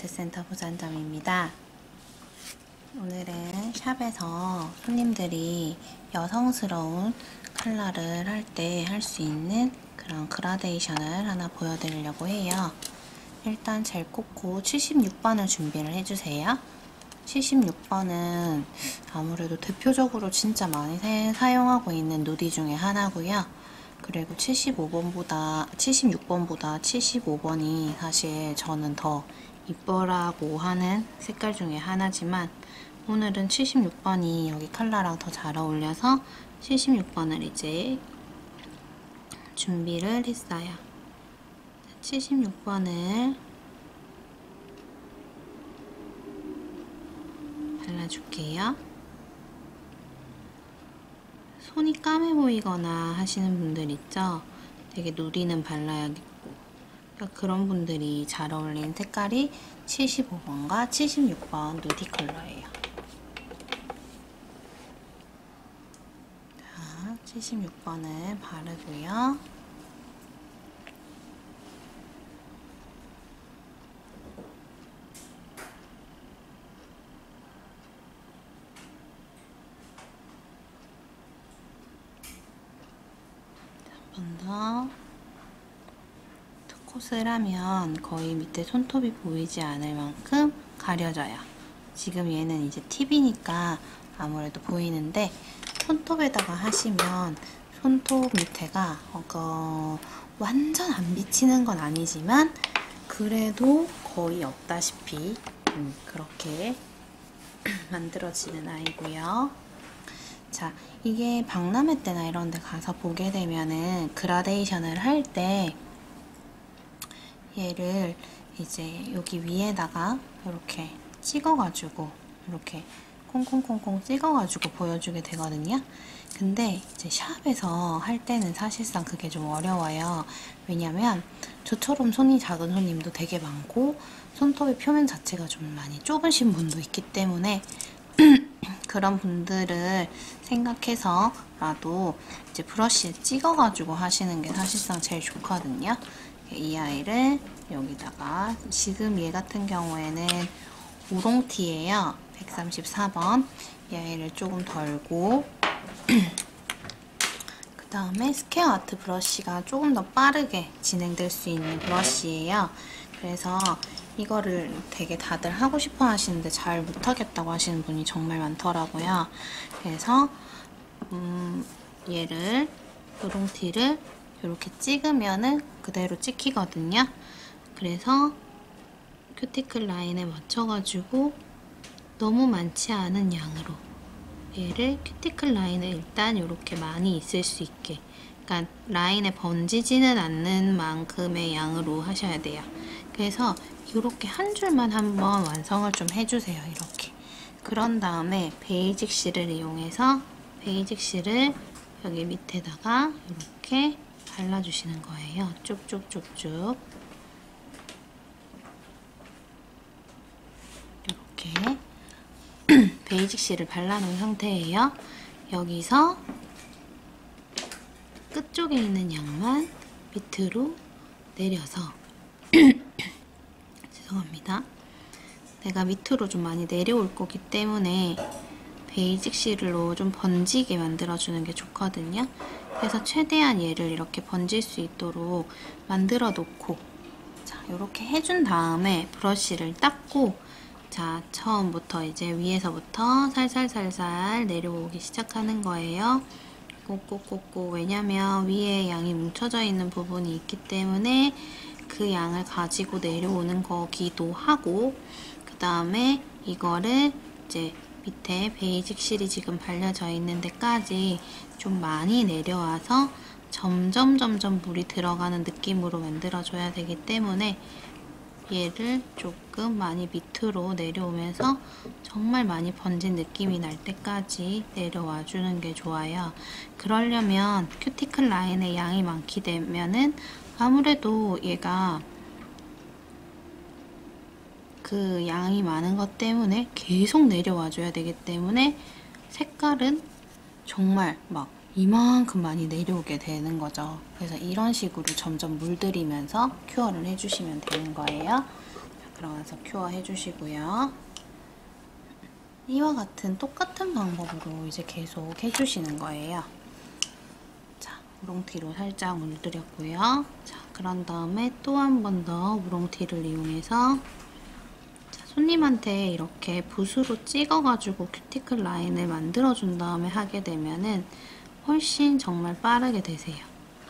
아트센터 부산점입니다. 오늘은 샵에서 손님들이 여성스러운 컬러를 할 때 할 수 있는 그런 그라데이션을 하나 보여드리려고 해요. 일단 젤코코 76번을 준비를 해주세요. 76번은 아무래도 대표적으로 진짜 많이 사용하고 있는 누디 중에 하나고요. 그리고 76번보다 75번이 사실 저는 더 이뻐라고 하는 색깔 중에 하나지만 오늘은 76번이 여기 컬러랑 더 잘 어울려서 76번을 이제 준비를 했어요. 76번을 발라줄게요. 손이 까매 보이거나 하시는 분들 있죠? 되게 누디는 발라야겠고 그런 분들이 잘 어울리는 색깔이 75번과 76번 누디 컬러예요. 자, 76번을 바르고요. 한 번 더. 컷을 하면 거의 밑에 손톱이 보이지 않을 만큼 가려져요. 지금 얘는 이제 팁이니까 아무래도 보이는데 손톱에다가 하시면 손톱 밑에가 완전 안 비치는 건 아니지만 그래도 거의 없다시피 그렇게 만들어지는 아이고요. 자, 이게 박람회 때나 이런 데 가서 보게 되면은 그라데이션을 할 때 얘를 이제 여기 위에다가 이렇게 찍어가지고 이렇게 콩콩콩콩 찍어가지고 보여주게 되거든요. 근데 이제 샵에서 할 때는 사실상 그게 좀 어려워요. 왜냐면 저처럼 손이 작은 손님도 되게 많고 손톱의 표면 자체가 좀 많이 좁으신 분도 있기 때문에 그런 분들을 생각해서라도 이제 브러쉬에 찍어가지고 하시는 게 사실상 제일 좋거든요. 이 아이를 여기다가 지금 얘 같은 경우에는 우롱티예요. 134번. 이 아이를 조금 덜고 그 다음에 스퀘어 아트 브러쉬가 조금 더 빠르게 진행될 수 있는 브러쉬예요. 그래서 이거를 되게 다들 하고 싶어 하시는데 잘 못하겠다고 하시는 분이 정말 많더라고요. 그래서 얘를 우롱티를 이렇게 찍으면은 그대로 찍히거든요. 그래서 큐티클 라인에 맞춰가지고 너무 많지 않은 양으로 얘를 큐티클 라인에 일단 이렇게 많이 있을 수 있게, 그러니까 라인에 번지지는 않는 만큼의 양으로 하셔야 돼요. 그래서 이렇게 한 줄만 한번 완성을 좀 해주세요. 이렇게. 그런 다음에 베이직 실을 이용해서 베이직 실을 여기 밑에다가 이렇게 발라주시는 거예요. 쭉쭉쭉쭉. 이렇게 베이직 실을 발라놓은 상태예요. 여기서 끝쪽에 있는 양만 밑으로 내려서 죄송합니다. 내가 밑으로 좀 많이 내려올 거기 때문에 베이직 실로 좀 번지게 만들어주는 게 좋거든요. 그래서 최대한 얘를 이렇게 번질 수 있도록 만들어 놓고, 자, 이렇게 해준 다음에 브러쉬를 닦고, 자, 처음부터 이제 위에서부터 살살살살 내려오기 시작하는 거예요. 꼭꼭꼭꼭. 왜냐면 위에 양이 뭉쳐져 있는 부분이 있기 때문에 그 양을 가지고 내려오는 거기도 하고, 그 다음에 이거를 이제 밑에 베이직 실이 지금 발려져 있는 데까지 좀 많이 내려와서 점점 물이 들어가는 느낌으로 만들어줘야 되기 때문에 얘를 조금 많이 밑으로 내려오면서 정말 많이 번진 느낌이 날 때까지 내려와 주는 게 좋아요. 그러려면 큐티클 라인에 양이 많게 되면은 아무래도 얘가 그 양이 많은 것 때문에 계속 내려와 줘야 되기 때문에 색깔은 정말 막 이만큼 많이 내려오게 되는 거죠. 그래서 이런 식으로 점점 물들이면서 큐어를 해주시면 되는 거예요. 들어가서 큐어 해주시고요. 이와 같은 똑같은 방법으로 이제 계속 해주시는 거예요. 자, 우렁티로 살짝 물들였고요. 자, 그런 다음에 또 한 번 더 우렁티를 이용해서 자, 손님한테 이렇게 붓으로 찍어가지고 큐티클 라인을 만들어준 다음에 하게 되면은 훨씬 정말 빠르게 되세요.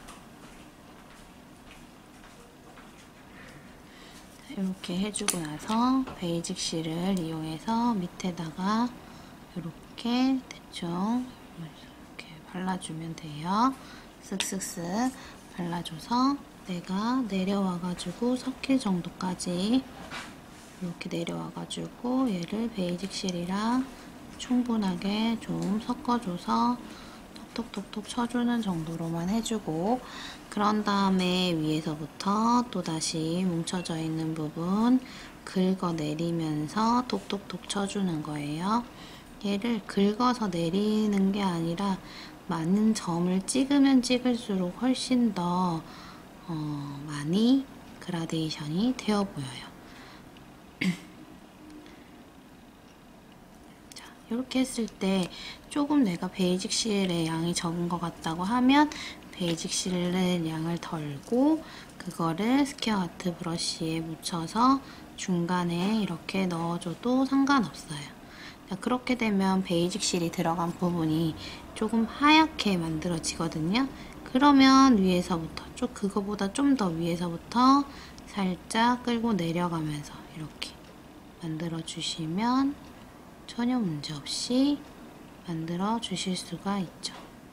이렇게 해주고 나서 베이직 실을 이용해서 밑에다가 이렇게 대충 이렇게 발라주면 돼요. 쓱쓱쓱 발라줘서 내가 내려와가지고 섞일 정도까지 이렇게 내려와가지고 얘를 베이직 실이랑 충분하게 좀 섞어줘서 톡톡톡톡 쳐주는 정도로만 해주고, 그런 다음에 위에서부터 또다시 뭉쳐져 있는 부분 긁어내리면서 톡톡톡 쳐주는 거예요. 얘를 긁어서 내리는 게 아니라 많은 점을 찍으면 찍을수록 훨씬 더 많이 그라데이션이 되어 보여요. 이렇게 했을 때 조금 내가 베이직 실의 양이 적은 것 같다고 하면 베이직 실의 양을 덜고 그거를 스퀘어 아트 브러쉬에 묻혀서 중간에 이렇게 넣어줘도 상관없어요. 그렇게 되면 베이직 실이 들어간 부분이 조금 하얗게 만들어지거든요. 그러면 위에서부터 그거보다 좀 더 위에서부터 살짝 끌고 내려가면서 이렇게 만들어 주시면 전혀 문제 없이 만들어 주실 수가 있죠.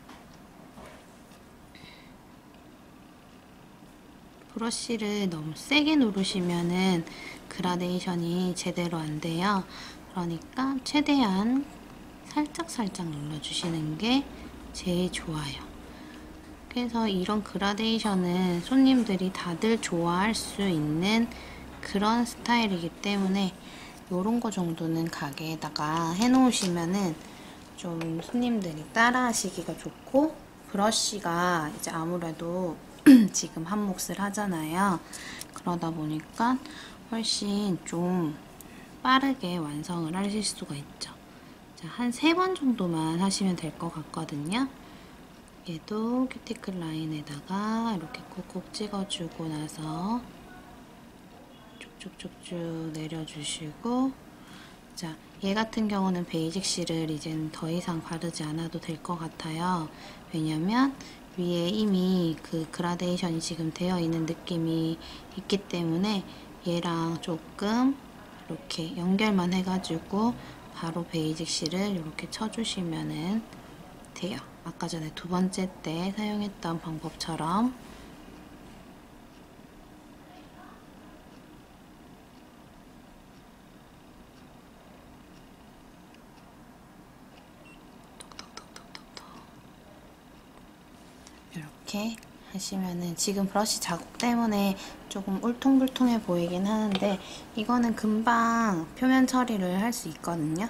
브러쉬를 너무 세게 누르시면은 그라데이션이 제대로 안 돼요. 그러니까 최대한 살짝살짝 눌러주시는 게 제일 좋아요. 그래서 이런 그라데이션은 손님들이 다들 좋아할 수 있는 그런 스타일이기 때문에 요런 거 정도는 가게에다가 해놓으시면은 좀 손님들이 따라 하시기가 좋고, 브러쉬가 이제 아무래도 지금 한 몫을 하잖아요. 그러다 보니까 훨씬 좀 빠르게 완성을 하실 수가 있죠. 자, 한 3번 정도만 하시면 될 것 같거든요. 얘도 큐티클 라인에다가 이렇게 콕콕 찍어주고 나서 쭉쭉쭉 내려주시고, 자, 얘 같은 경우는 베이직 실을 이젠 더 이상 바르지 않아도 될 것 같아요. 왜냐면 위에 이미 그 그라데이션이 지금 되어 있는 느낌이 있기 때문에 얘랑 조금 이렇게 연결만 해가지고 바로 베이직 실을 이렇게 쳐주시면 돼요. 아까 전에 2번째 때 사용했던 방법처럼. 이렇게 하시면은 지금 브러쉬 자국 때문에 조금 울퉁불퉁해 보이긴 하는데 이거는 금방 표면 처리를 할 수 있거든요.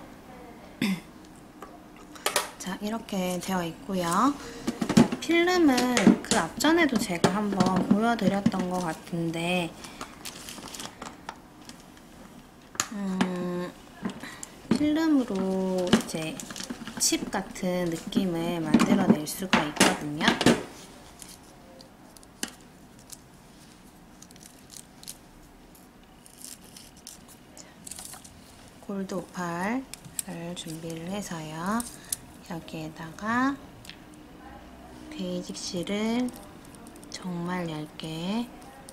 자, 이렇게 되어 있고요. 필름은 그 앞전에도 제가 한번 보여드렸던 것 같은데 필름으로 이제 칩 같은 느낌을 만들어낼 수가 있거든요. 골드 오팔을 준비를 해서요. 여기에다가 베이직 실을 정말 얇게,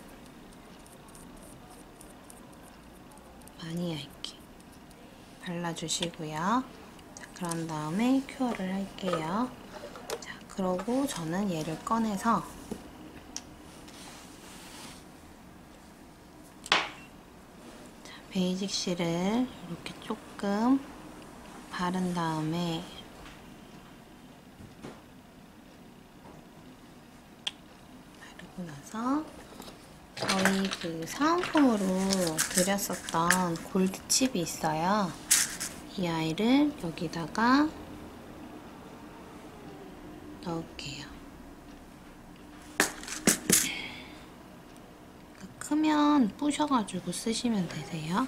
많이 얇게 발라주시고요. 자, 그런 다음에 큐어를 할게요. 자, 그러고 저는 얘를 꺼내서 베이직 실을 이렇게 조금 바른 다음에 바르고 나서 저희 그 사은품으로 드렸었던 골드 칩이 있어요. 이 아이를 여기다가 넣을게요. 크면 부셔가지고 쓰시면 되세요.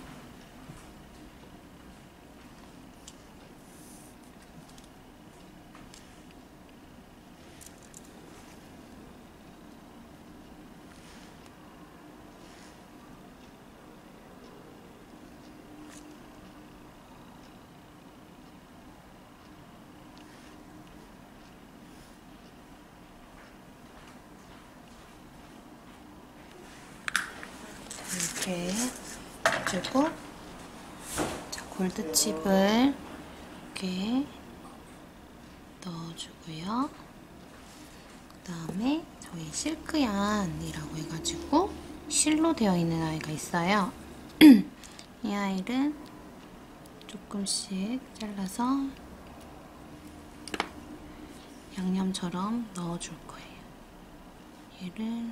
이렇게 해주고, 자, 골드칩을 이렇게 넣어주고요. 그 다음에 저희 실크얀이라고 해가지고 실로 되어 있는 아이가 있어요. 이 아이를 조금씩 잘라서 양념처럼 넣어줄 거예요. 얘를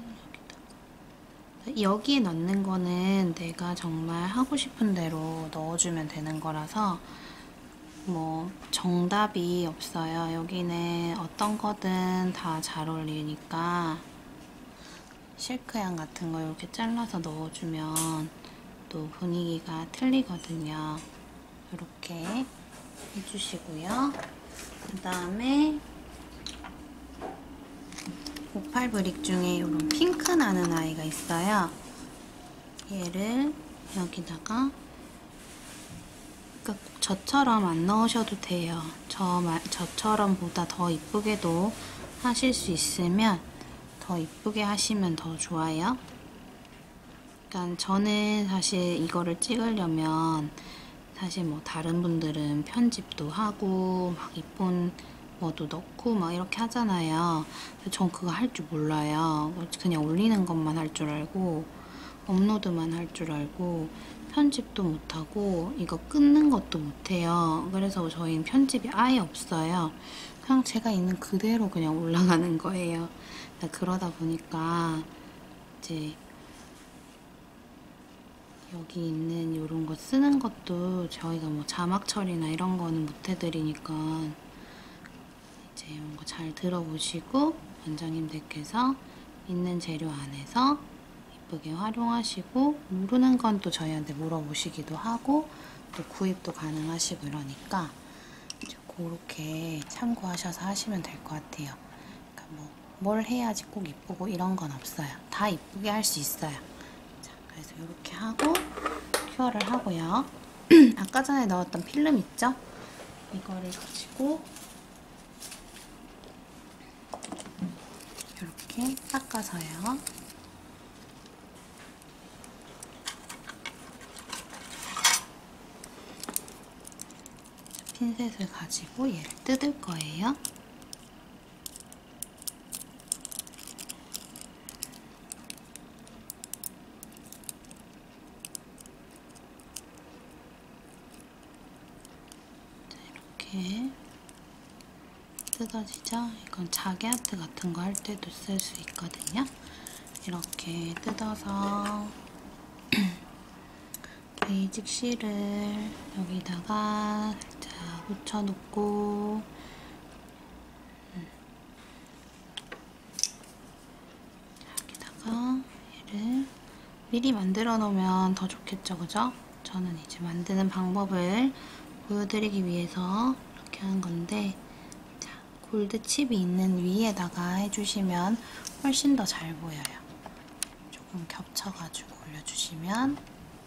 여기에 넣는 거는 내가 정말 하고 싶은 대로 넣어주면 되는 거라서 뭐 정답이 없어요. 여기는 어떤 거든 다 잘 어울리니까 실크양 같은 거 이렇게 잘라서 넣어주면 또 분위기가 틀리거든요. 이렇게 해주시고요. 그 다음에 오팔 브릭 중에 이런 핑크 나는 아이가 있어요. 얘를 여기다가, 그러니까 꼭 저처럼 안 넣으셔도 돼요. 저처럼 보다 더 이쁘게도 하실 수 있으면 더 이쁘게 하시면 더 좋아요. 그러니까 저는 사실 이거를 찍으려면 사실 뭐 다른 분들은 편집도 하고 막 이쁜 뭐도 넣고 막 이렇게 하잖아요. 전 그거 할 줄 몰라요. 그냥 올리는 것만 할 줄 알고 업로드만 할 줄 알고 편집도 못하고 이거 끊는 것도 못해요. 그래서 저희는 편집이 아예 없어요. 그냥 제가 있는 그대로 그냥 올라가는 거예요. 그러다 보니까 이제 여기 있는 이런 거 쓰는 것도 저희가 뭐 자막 처리나 이런 거는 못 해드리니까 이제 이런 거 잘 들어보시고 원장님들께서 있는 재료 안에서 예쁘게 활용하시고, 모르는 건 또 저희한테 물어보시기도 하고 또 구입도 가능하시고 이러니까 이제 그렇게 참고하셔서 하시면 될 것 같아요. 그러니까 뭐 뭘 해야지 꼭 이쁘고 이런 건 없어요. 다 이쁘게 할 수 있어요. 자, 그래서 이렇게 하고 큐어를 하고요. 아까 전에 넣었던 필름 있죠? 이거를 가지고 이렇게 닦아서요. 핀셋을 가지고 얘를 뜯을 거예요. 자, 이렇게 뜯어지죠? 이건 자개 아트 같은 거 할 때도 쓸 수 있거든요. 이렇게 뜯어서 베이직 실을 여기다가 살짝 묻혀놓고 여기다가 얘를 미리 만들어 놓으면 더 좋겠죠, 그죠? 저는 이제 만드는 방법을 보여드리기 위해서 이렇게 하는 건데, 자, 골드 칩이 있는 위에다가 해주시면 훨씬 더 잘 보여요. 조금 겹쳐가지고 올려주시면.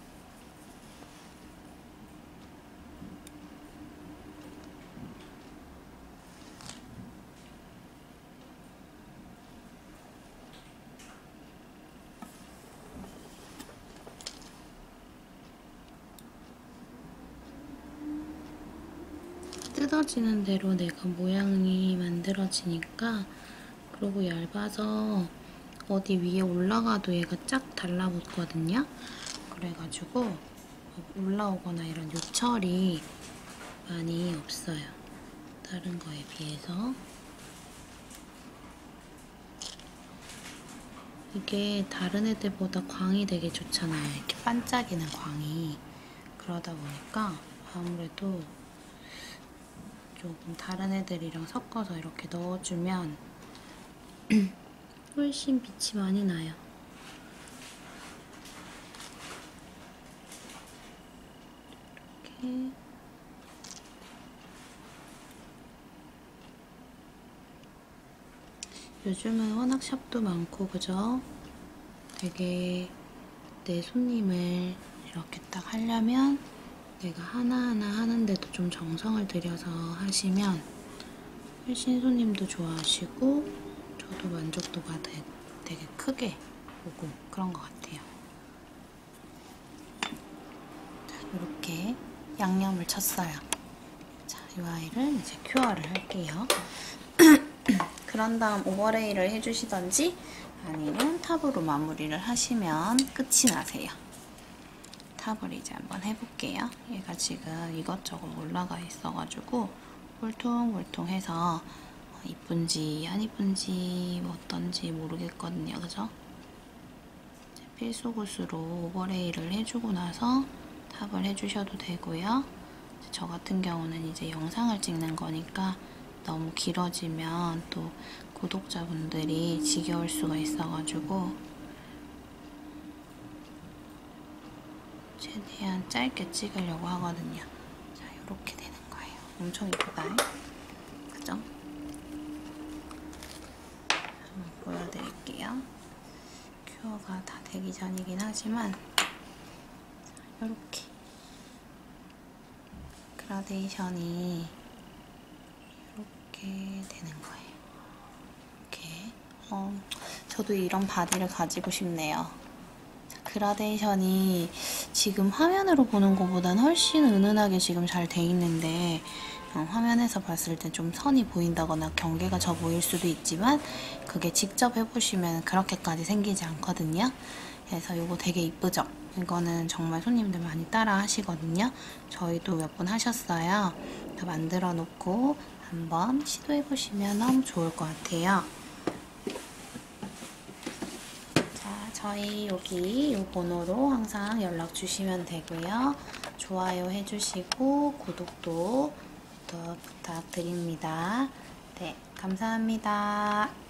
뜯어지는 대로 내가 모양이 만들어지니까, 그리고 얇아서 어디 위에 올라가도 얘가 쫙 달라붙거든요. 그래가지고 올라오거나 이런 요철이 많이 없어요. 다른 거에 비해서. 이게 다른 애들보다 광이 되게 좋잖아요. 이렇게 반짝이는 광이. 그러다 보니까 아무래도 조금 다른 애들이랑 섞어서 이렇게 넣어주면 훨씬 빛이 많이 나요. 이렇게. 요즘은 워낙 샵도 많고 그죠? 되게 내 손님을 이렇게 딱 하려면 내가 하나하나 하는데도 좀 정성을 들여서 하시면 훨씬 손님도 좋아하시고 저도 만족도가 되게 크게 오고 그런 것 같아요. 자, 이렇게 양념을 쳤어요. 자, 이 아이를 이제 큐어를 할게요. 그런 다음 오버레이를 해주시던지 아니면 탑으로 마무리를 하시면 끝이 나세요. 탑을 이제 한번 해볼게요. 얘가 지금 이것저것 올라가 있어가지고 울퉁불퉁해서 이쁜지 안 이쁜지 뭐 어떤지 모르겠거든요. 그죠? 필수굿으로 오버레이를 해주고 나서 탑을 해주셔도 되고요. 저 같은 경우는 이제 영상을 찍는 거니까 너무 길어지면 또 구독자분들이 지겨울 수가 있어가지고 최대한 짧게 찍으려고 하거든요. 자, 이렇게 되는 거예요. 엄청 이쁘다. 그죠? 한번 보여드릴게요. 큐어가 다 되기 전이긴 하지만 이렇게 그라데이션이 이렇게 되는 거예요. 이렇게. 저도 이런 바디를 가지고 싶네요. 그라데이션이 지금 화면으로 보는 것보단 훨씬 은은하게 지금 잘 돼 있는데 화면에서 봤을 때 좀 선이 보인다거나 경계가 져 보일 수도 있지만 그게 직접 해보시면 그렇게까지 생기지 않거든요. 그래서 이거 되게 이쁘죠? 이거는 정말 손님들 많이 따라 하시거든요. 저희도 몇 번 하셨어요. 만들어 놓고 한번 시도해보시면 너무 좋을 것 같아요. 자, 저희 여기 이 번호로 항상 연락 주시면 되고요. 좋아요 해주시고 구독도 부탁드립니다. 네, 감사합니다.